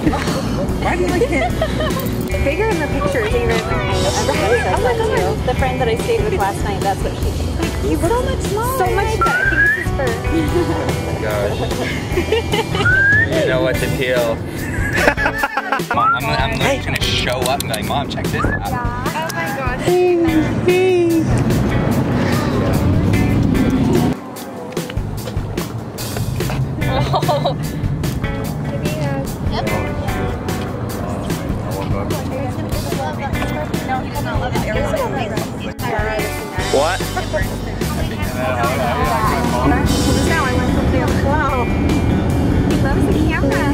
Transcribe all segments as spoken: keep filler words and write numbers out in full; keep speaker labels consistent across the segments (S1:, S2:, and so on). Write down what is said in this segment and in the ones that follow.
S1: Why do you like it? Bigger in the pictures even. I know. Right? Oh my god. The friend that I stayed with last night, that's what she thinks. Like, he's so much smaller. So much better. I think it's his fur.
S2: Oh my gosh. You know what to feel. Mom, I'm, I'm literally gonna show up and be like, Mom, check this out.
S1: Yeah. Oh my god. Oh. Yep. No, he does not love it.
S2: What?
S1: Now I want something else. Wow. He loves the camera.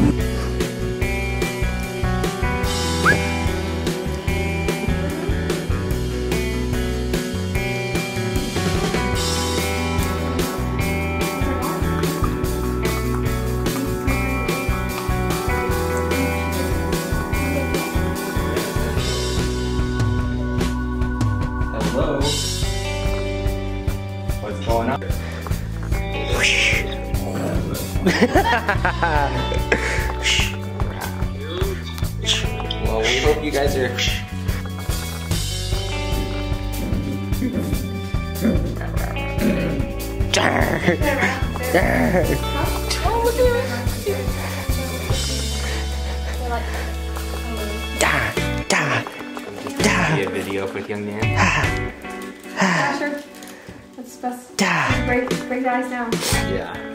S2: Hello. What's going on? Well, we hope you guys are. A video with young man.
S1: Asher, let's best break break the ice down.
S2: Yeah.